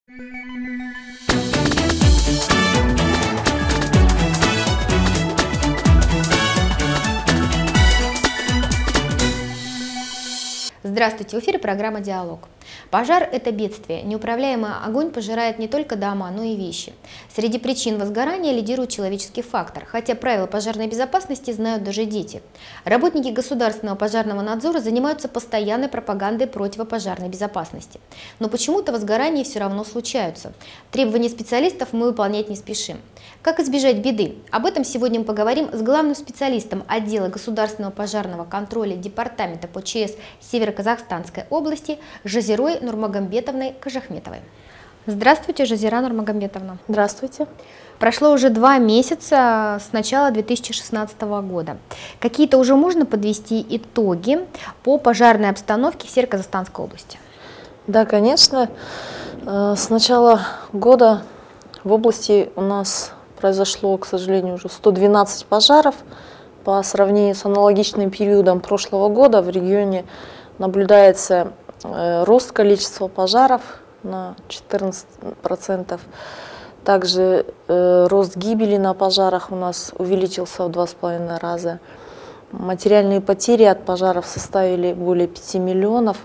Здравствуйте, в эфире программа «Диалог». Пожар – это бедствие. Неуправляемый огонь пожирает не только дома, но и вещи. Среди причин возгорания лидирует человеческий фактор, хотя правила пожарной безопасности знают даже дети. Работники государственного пожарного надзора занимаются постоянной пропагандой противопожарной безопасности. Но почему-то возгорания все равно случаются. Требования специалистов мы выполнять не спешим. Как избежать беды? Об этом сегодня мы поговорим с главным специалистом отдела государственного пожарного контроля Департамента по ЧС Северо-Казахстанской области Жазирой Нурмагомбетовной Кожахметовой. Здравствуйте, Жазира Нурмагомбетовна. Здравствуйте. Прошло уже 2 месяца с начала 2016 года. Какие-то уже можно подвести итоги по пожарной обстановке в Северо-Казахстанской области? Да, конечно. С начала года в области у нас произошло, к сожалению, уже 112 пожаров. По сравнению с аналогичным периодом прошлого года в регионе наблюдается рост количества пожаров на 14%. Также рост гибели на пожарах у нас увеличился в 2,5 раза. Материальные потери от пожаров составили более 5 миллионов.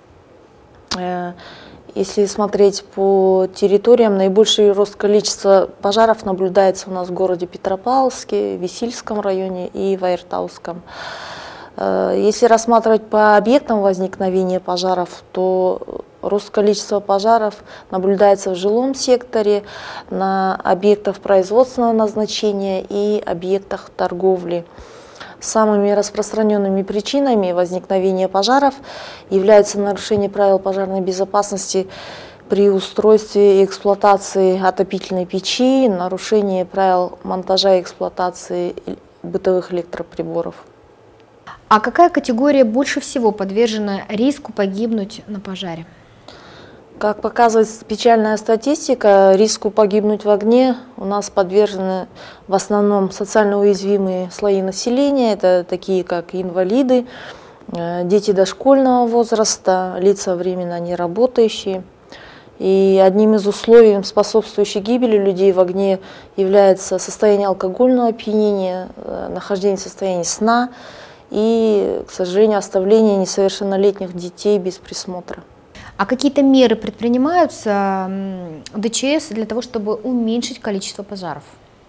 Если смотреть по территориям, наибольший рост количества пожаров наблюдается у нас в городе Петропавловске, Висильском районе и в Айыртауском. Если рассматривать по объектам возникновения пожаров, то рост количества пожаров наблюдается в жилом секторе, на объектах производственного назначения и объектах торговли. Самыми распространенными причинами возникновения пожаров являются нарушение правил пожарной безопасности при устройстве и эксплуатации отопительной печи, нарушение правил монтажа и эксплуатации бытовых электроприборов. А какая категория больше всего подвержена риску погибнуть на пожаре? Как показывает печальная статистика, риску погибнуть в огне у нас подвержены в основном социально уязвимые слои населения. Это такие как инвалиды, дети дошкольного возраста, лица временно неработающие. И одним из условий, способствующих гибели людей в огне, является состояние алкогольного опьянения, нахождение в состоянии сна и, к сожалению, оставление несовершеннолетних детей без присмотра. А какие-то меры предпринимаются ДЧС для того, чтобы уменьшить количество пожаров?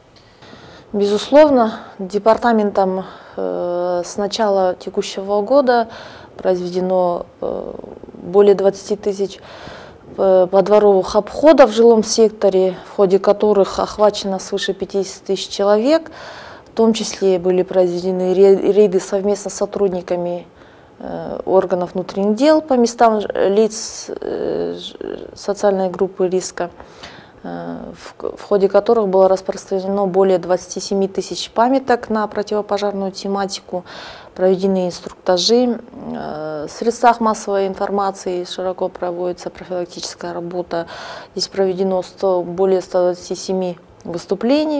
Безусловно, департаментом с начала текущего года произведено более 20 тысяч подворовых обходов в жилом секторе, в ходе которых охвачено свыше 50 тысяч человек. В том числе были произведены рейды совместно с сотрудниками органов внутренних дел по местам лиц социальной группы риска, в ходе которых было распространено более 27 тысяч памяток на противопожарную тематику, проведены инструктажи, в средствах массовой информации широко проводится профилактическая работа. Здесь проведено более 127 выступлений.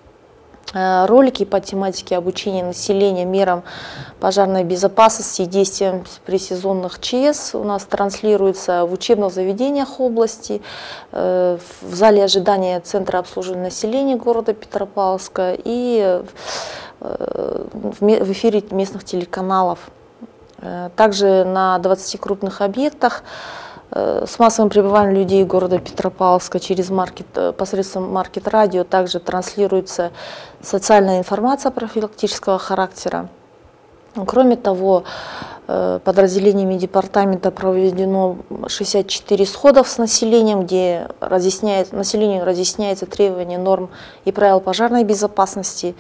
Ролики по тематике обучения населения мерам пожарной безопасности и действиям при сезонных ЧС у нас транслируются в учебных заведениях области, в зале ожидания Центра обслуживания населения города Петропавловска и в эфире местных телеканалов. Также на 20 крупных объектах с массовым пребыванием людей города Петропавловска посредством маркет-радио также транслируется социальная информация профилактического характера. Кроме того, подразделениями департамента проведено 64 сходов с населением, где населению разъясняются требования норм и правил пожарной безопасности.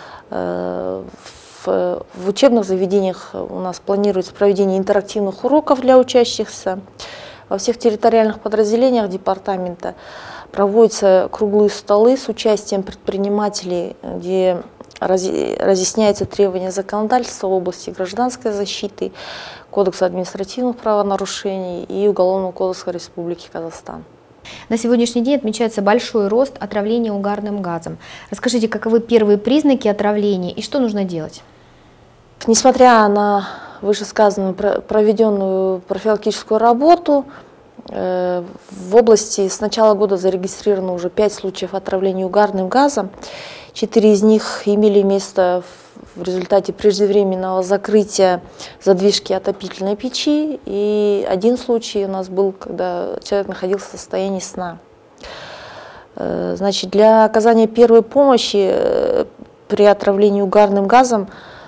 В учебных заведениях у нас планируется проведение интерактивных уроков для учащихся. Во всех территориальных подразделениях департамента проводятся круглые столы с участием предпринимателей, где разъясняются требования законодательства в области гражданской защиты, Кодекса административных правонарушений и Уголовного кодекса Республики Казахстан. На сегодняшний день отмечается большой рост отравления угарным газом. Расскажите, каковы первые признаки отравления и что нужно делать? Несмотря на вышесказанную проведенную профилактическую работу, В области с начала года зарегистрировано уже 5 случаев отравления угарным газом. 4 из них имели место в результате преждевременного закрытия задвижки отопительной печи. И 1 случай у нас был, когда человек находился в состоянии сна. Значит, для оказания первой помощи при отравлении угарным газом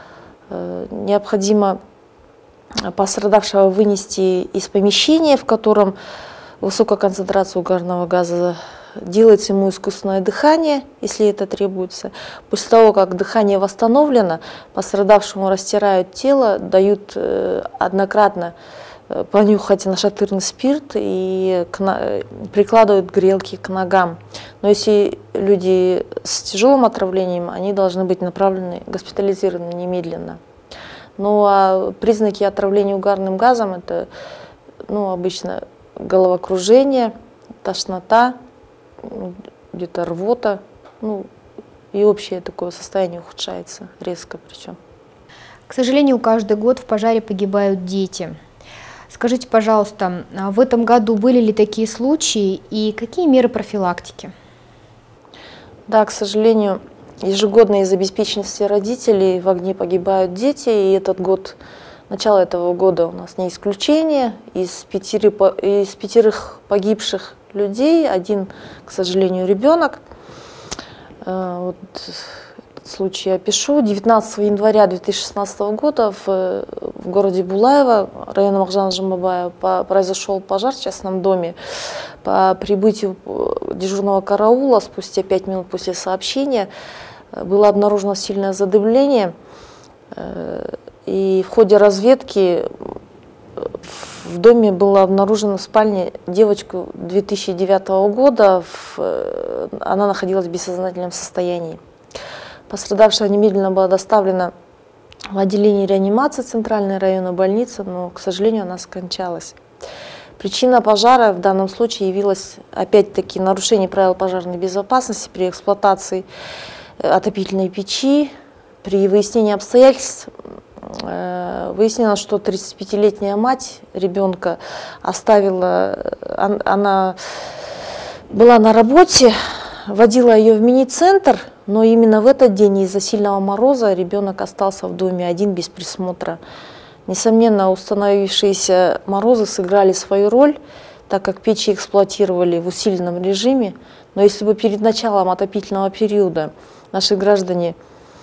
необходимо пострадавшего вынести из помещения, в котором высокая концентрация угарного газа, делается ему искусственное дыхание, если это требуется. После того, как дыхание восстановлено, пострадавшему растирают тело, дают однократно понюхать нашатырный спирт и прикладывают грелки к ногам. Но если люди с тяжелым отравлением, они должны быть направлены, госпитализированы немедленно. Ну а признаки отравления угарным газом — это обычно головокружение, тошнота, где-то рвота, и общее такое состояние ухудшается резко причем. К сожалению, каждый год в пожаре погибают дети. Скажите, пожалуйста, в этом году были ли такие случаи и какие меры профилактики? Да, к сожалению, ежегодно из-за беспечности родителей в огне погибают дети, и этот год, начало этого года у нас не исключение. Из 5 погибших людей 1, к сожалению, ребенок. Вот этот случай я опишу. 19 января 2016 года в городе Булаево, районе Махжан-Жумабаева, произошел пожар в частном доме. По прибытию дежурного караула спустя 5 минут после сообщения было обнаружено сильное задымление, и в ходе разведки в доме было обнаружено в спальне девочку 2009 года, она находилась в бессознательном состоянии. Пострадавшая немедленно была доставлена в отделение реанимации Центральной районной больницы, но, к сожалению, она скончалась. Причина пожара в данном случае явилась, опять-таки, нарушение правил пожарной безопасности при эксплуатации отопительной печи. При выяснении обстоятельств выяснилось, что 35-летняя мать ребенка она была на работе, водила ее в мини-центр, но именно в этот день из-за сильного мороза ребенок остался в доме один без присмотра. Несомненно, установившиеся морозы сыграли свою роль, так как печи эксплуатировали в усиленном режиме. Но если бы перед началом отопительного периода наши граждане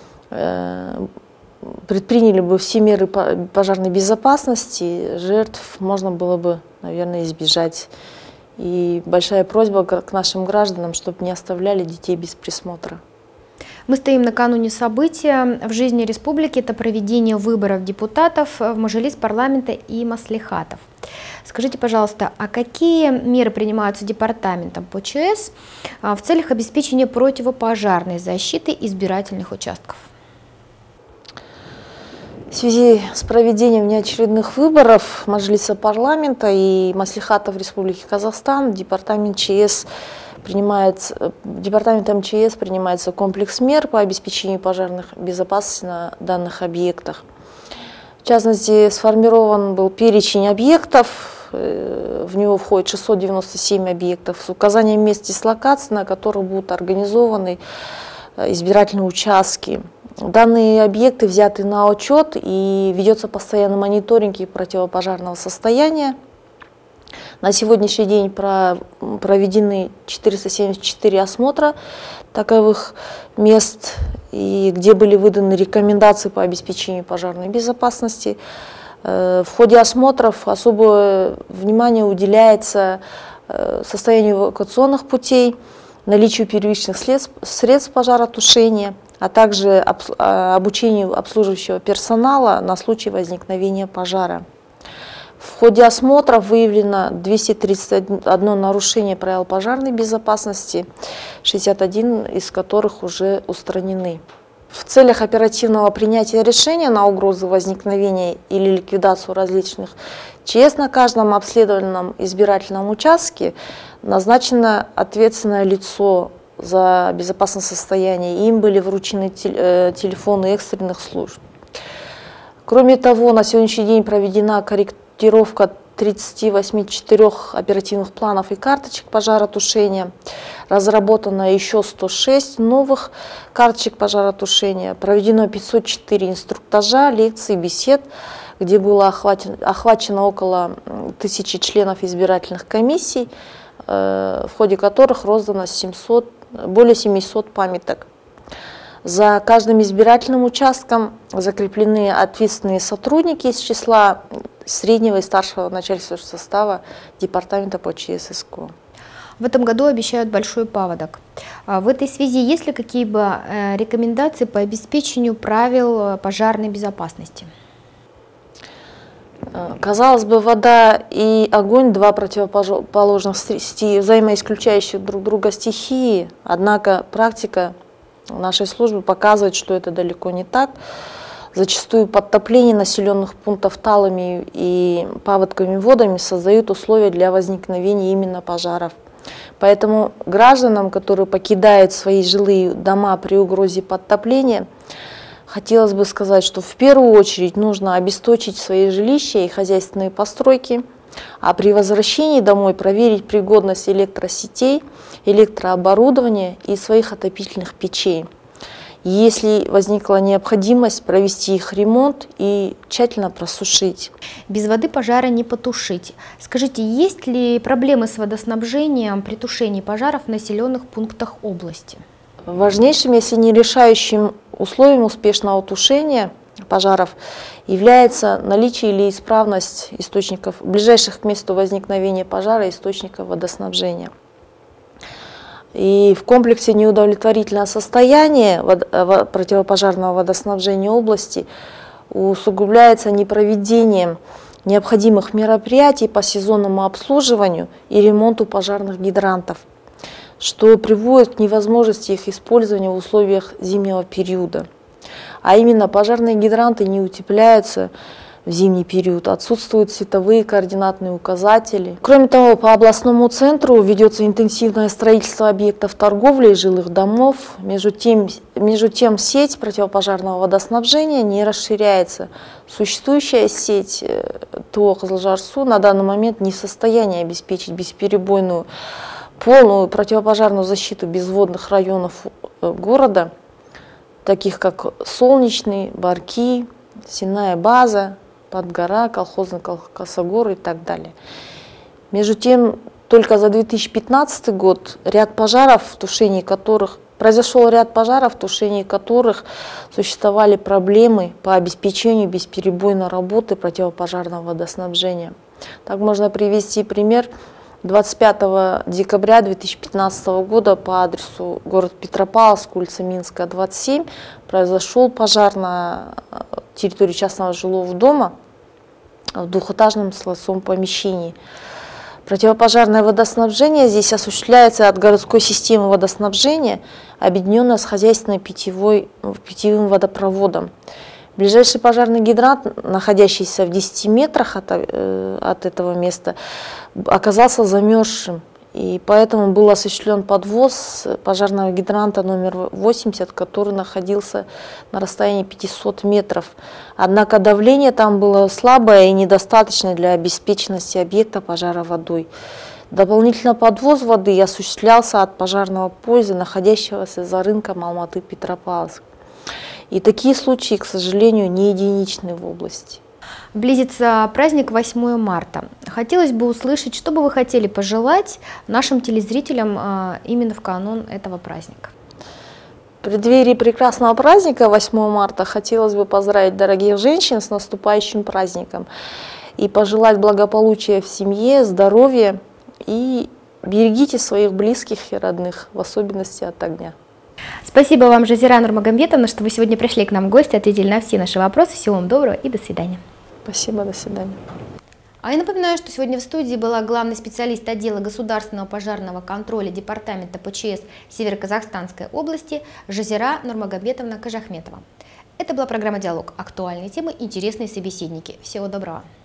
предприняли бы все меры пожарной безопасности, жертв можно было бы, наверное, избежать. И большая просьба к нашим гражданам, чтобы не оставляли детей без присмотра. Мы стоим накануне события в жизни республики. Это проведение выборов депутатов в Мажилис парламента и маслихатов. Скажите, пожалуйста, а какие меры принимаются департаментом по ЧС в целях обеспечения противопожарной защиты избирательных участков? В связи с проведением внеочередных выборов Мажилиса парламента и маслихатов Республики Казахстан департаментом ЧС принимается комплекс мер по обеспечению пожарной безопасности на данных объектах. В частности, сформирован был перечень объектов, в него входит 697 объектов с указанием мест дислокации, на которых будут организованы избирательные участки. Данные объекты взяты на учет и ведется постоянный мониторинг и противопожарного состояния. На сегодняшний день проведены 474 осмотра таковых мест, и где были выданы рекомендации по обеспечению пожарной безопасности. В ходе осмотров особое внимание уделяется состоянию эвакуационных путей, наличию первичных средств пожаротушения, а также обучению обслуживающего персонала на случай возникновения пожара. В ходе осмотров выявлено 231 нарушение правил пожарной безопасности, 61 из которых уже устранены. В целях оперативного принятия решения на угрозы возникновения или ликвидацию различных ЧС на каждом обследованном избирательном участке назначено ответственное лицо за безопасное состояние. Им были вручены телефоны экстренных служб. Кроме того, на сегодняшний день проведена корректировка 34 оперативных планов и карточек пожаротушения. Разработано еще 106 новых карточек пожаротушения. Проведено 504 инструктажа, лекций, бесед, где было охвачено около 1000 членов избирательных комиссий, в ходе которых роздано более 700 памяток. За каждым избирательным участком закреплены ответственные сотрудники из числа среднего и старшего начальственного состава департамента по ЧС-СКО. В этом году обещают большой паводок. В этой связи есть ли какие-либо рекомендации по обеспечению правил пожарной безопасности? Казалось бы, вода и огонь – два противоположных взаимоисключающих друг друга стихии, однако практика нашей службы показывает, что это далеко не так. Зачастую подтопление населенных пунктов талыми и паводковыми водами создают условия для возникновения именно пожаров. Поэтому гражданам, которые покидают свои жилые дома при угрозе подтопления, хотелось бы сказать, что в первую очередь нужно обесточить свои жилища и хозяйственные постройки, а при возвращении домой проверить пригодность электросетей, электрооборудования и своих отопительных печей. Если возникла необходимость, провести их ремонт и тщательно просушить. Без воды пожара не потушить. Скажите, есть ли проблемы с водоснабжением при тушении пожаров в населенных пунктах области? Важнейшим, если не решающим условием успешного тушения пожаров является наличие или исправность источников, ближайших к месту возникновения пожара, источников водоснабжения. И в комплексе неудовлетворительного состояния противопожарного водоснабжения области усугубляется непроведением необходимых мероприятий по сезонному обслуживанию и ремонту пожарных гидрантов, что приводит к невозможности их использования в условиях зимнего периода. А именно, пожарные гидранты не утепляются в зимний период, отсутствуют световые координатные указатели. Кроме того, по областному центру ведется интенсивное строительство объектов торговли и жилых домов. Между тем сеть противопожарного водоснабжения не расширяется. Существующая сеть ТО «Кызылжар-Су» на данный момент не в состоянии обеспечить бесперебойную полную противопожарную защиту безводных районов города, таких как Солнечный, Барки, Сенная база, Подгора, колхозный Косогор и так далее. Между тем, только за 2015 год произошел ряд пожаров, в тушении которых существовали проблемы по обеспечению бесперебойной работы противопожарного водоснабжения. Так можно привести пример. 25 декабря 2015 года по адресу город Петропавловск, улица Минская, 27, произошел пожар на территории частного жилого дома в двухэтажном складском помещении. Противопожарное водоснабжение здесь осуществляется от городской системы водоснабжения, объединенное с хозяйственным питьевым водопроводом. Ближайший пожарный гидрант, находящийся в 10 метрах от этого места, оказался замерзшим, и поэтому был осуществлен подвоз пожарного гидранта номер 80, который находился на расстоянии 500 метров. Однако давление там было слабое и недостаточное для обеспеченности объекта пожара водой. Дополнительно подвоз воды осуществлялся от пожарного поезда, находящегося за рынком Алматы-Петропавловск. И такие случаи, к сожалению, не единичны в области. Близится праздник 8 марта. Хотелось бы услышать, что бы вы хотели пожелать нашим телезрителям именно в канун этого праздника. В преддверии прекрасного праздника 8 марта хотелось бы поздравить дорогих женщин с наступающим праздником и пожелать благополучия в семье, здоровья и берегите своих близких и родных, в особенности от огня. Спасибо вам, Жазира Нурмагомедовна, что вы сегодня пришли к нам в гости, ответили на все наши вопросы. Всего вам доброго и до свидания. Спасибо, до свидания. А я напоминаю, что сегодня в студии была главный специалист отдела государственного пожарного контроля Департамента ПЧС Северо-Казахстанской области Жазира Нурмагомедовна Кажахметова. Это была программа «Диалог». Актуальные темы, интересные собеседники. Всего доброго.